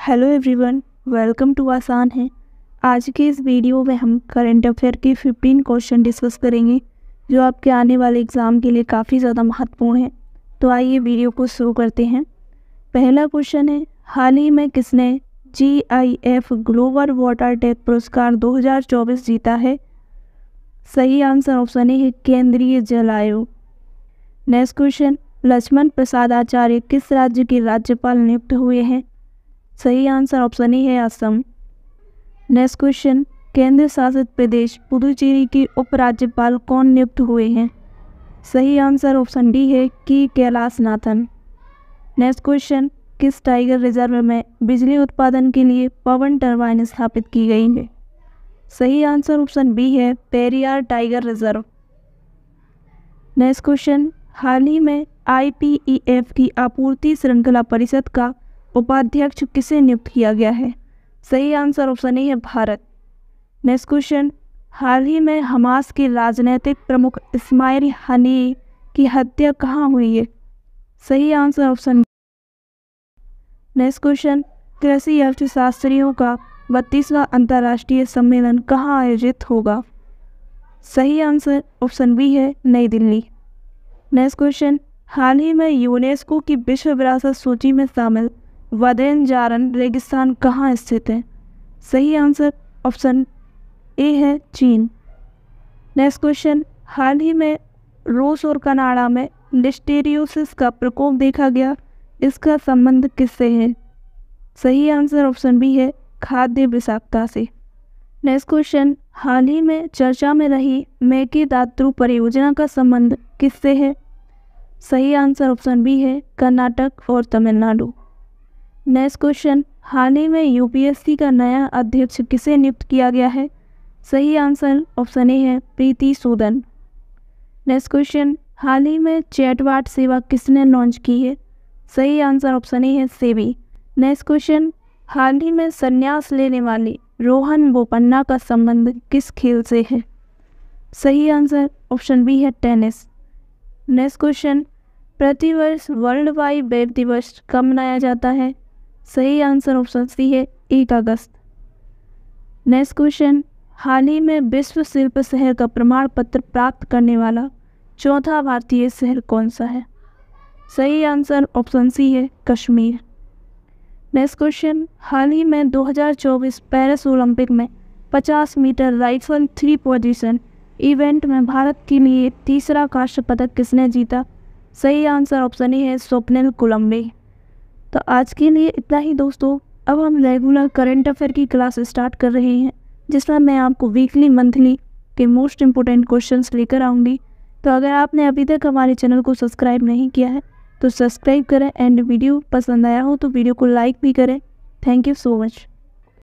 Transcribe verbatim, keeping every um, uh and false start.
Hello everyone, welcome to आसान है। आज के इस वीडियो में हम करंट अफेयर के पंद्रह क्वेश्चन डिस्कस करेंगे जो आपके आने वाले एग्ज़ाम के लिए काफ़ी ज़्यादा महत्वपूर्ण है। तो आइए वीडियो को शुरू करते हैं। पहला क्वेश्चन है, हाल ही में किसने G I F global water tech पुरस्कार दो हज़ार चौबीस जीता है? सही आंसर ऑप्शन ए है केंद्रीय जल आयोग। नेक्स्ट क्वेश्चन, लक्ष्मण प्रसाद आचार्य किस राज्य के राज्यपाल नियुक्त हुए हैं? सही आंसर ऑप्शन ए है असम। नेक्स्ट क्वेश्चन, केंद्र शासित प्रदेश पुदुचेरी के उपराज्यपाल कौन नियुक्त हुए हैं? सही आंसर ऑप्शन डी है कि कैलाशनाथन। नेक्स्ट क्वेश्चन, किस टाइगर रिजर्व में बिजली उत्पादन के लिए पवन टरबाइन स्थापित की गई है? सही आंसर ऑप्शन बी है Periyar tiger reserve. Next question, हाल ही में आई पी ई एफ की आपूर्ति श्रृंखला परिषद का उपाध्यक्ष किसे नियुक्त किया गया है? सही आंसर ऑप्शन ए है भारत। नेक्स्ट क्वेश्चन, हाल ही में हमास के राजनीतिक प्रमुख इस्माइल हनीय की हत्या कहाँ हुई है? सही आंसर ऑप्शन। नेक्स्ट क्वेश्चन, कृषि अर्थशास्त्रियों का बत्तीसवां अंतर्राष्ट्रीय सम्मेलन कहाँ आयोजित होगा? सही आंसर ऑप्शन बी है नई दिल्ली। नेक्स्ट क्वेश्चन, हाल ही में यूनेस्को की विश्व विरासत सूची में शामिल वदेनजारन रेगिस्तान कहाँ स्थित है? सही आंसर ऑप्शन ए है चीन। नेक्स्ट क्वेश्चन, हाल ही में रूस और कनाडा में लिस्टेरियोसिस का प्रकोप देखा गया, इसका संबंध किससे है? सही आंसर ऑप्शन बी है खाद्य विषाक्तता से। नेक्स्ट क्वेश्चन, हाल ही में चर्चा में रही मेकेदातु परियोजना का संबंध किससे है? सही आंसर ऑप्शन बी है कर्नाटक और तमिलनाडु। नेक्स्ट क्वेश्चन, हाल ही में यू पी एस सी का नया अध्यक्ष किसे नियुक्त किया गया है? सही आंसर ऑप्शन ए है प्रीति सूदन। नेक्स्ट क्वेश्चन, हाल ही में चैटबॉट सेवा किसने लॉन्च की है? सही आंसर ऑप्शन ए है सेबी। नेक्स्ट क्वेश्चन, हाल ही में संन्यास लेने वाली रोहन बोपन्ना का संबंध किस खेल से है? सही आंसर ऑप्शन बी है टेनिस। नेक्स्ट क्वेश्चन, प्रतिवर्ष वर्ल्ड वाइड वेब दिवस कब मनाया जाता है? सही आंसर ऑप्शन सी है एक अगस्त। नेक्स्ट क्वेश्चन, हाल ही में विश्व शिल्प शहर का प्रमाण पत्र प्राप्त करने वाला चौथा भारतीय शहर कौन सा है? सही आंसर ऑप्शन सी है कश्मीर। नेक्स्ट क्वेश्चन, हाल ही में दो हज़ार चौबीस पेरिस ओलंपिक में पचास meter rifle three position event में भारत के लिए तीसरा कांस्य पदक किसने जीता? सही आंसर ऑप्शन ए है स्वप्निल कुलम्बे। तो आज के लिए इतना ही दोस्तों। अब हम रेगुलर करंट अफेयर की क्लास स्टार्ट कर रहे हैं जिसमें मैं आपको वीकली मंथली के मोस्ट इम्पोर्टेंट क्वेश्चंस लेकर आऊँगी। तो अगर आपने अभी तक हमारे चैनल को सब्सक्राइब नहीं किया है तो सब्सक्राइब करें एंड वीडियो पसंद आया हो तो वीडियो को लाइक भी करें। Thank you so much.